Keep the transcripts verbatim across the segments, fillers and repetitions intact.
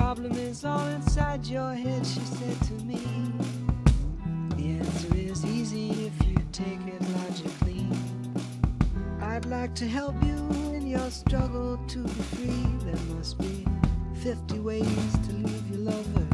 problem is all inside your head, she said to me. The answer is easy if you take it logically. I'd like to help you in your struggle to be free. There must be fifty ways to leave your lover.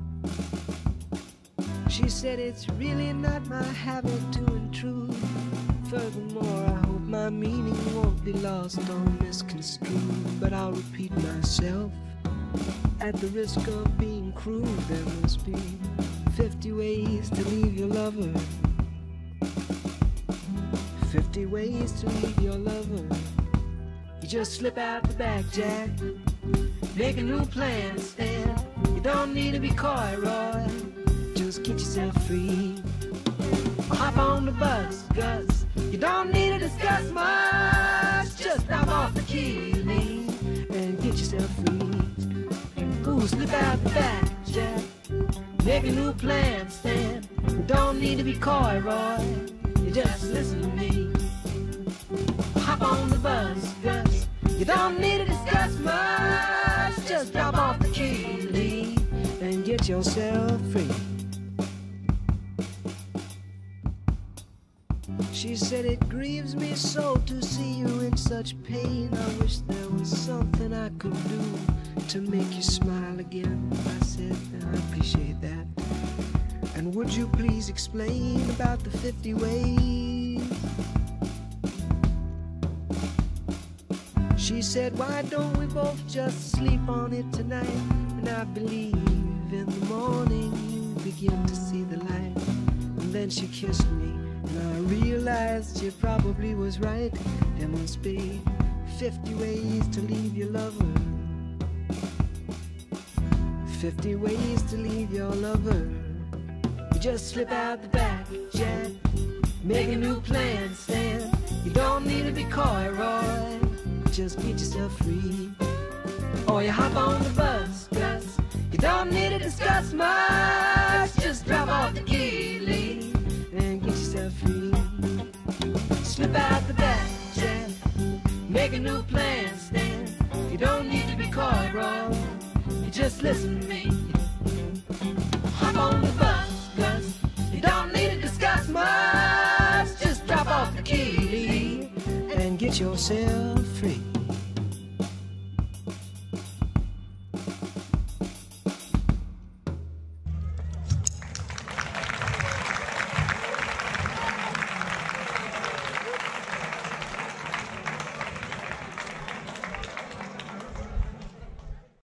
She said it's really not my habit to intrude. Furthermore, I hope my meaning won't be lost or misconstrued. But I'll repeat myself at the risk of being crude. There must be fifty ways to leave your lover. Fifty ways to leave your lover. You just slip out the back, Jack. Make a new plan, Stan. You don't need to be coy, Roy. Just get yourself free. Hop on the bus, Gus. You don't need to discuss much. Just drop off the key, Lee, and get yourself free. Ooh, slip out the back, Jack. Make a new plan, Stan. You don't need to be coy, Roy. You just listen to me. Hop on the bus, Gus. You don't need to discuss much. Just drop off the key, Lee, and get yourself free. She said, it grieves me so to see you in such pain. I wish there was something I could do to make you smile again. I said, I appreciate that. And would you please explain about the fifty ways? She said, why don't we both just sleep on it tonight? And I believe in the morning you begin to see the light. And then she kissed me, and I realized she probably was right. There must be fifty ways to leave your lover. Fifty ways to leave your lover. You just slip out the back, Jack. Make a new plan, Stan. You don't need to be coy, Roy. Just get yourself free. Or you hop on the bus, Gus. You don't need to discuss much. Just drop off the key, Lee, and get yourself free. Slip out the back, Jack. Make a new plan, Stan. You don't need to be coy, Roy. You just listen to me. Hop on the bus, Gus. You don't need to discuss much. Just drop off the key, Lee, and get yourself free.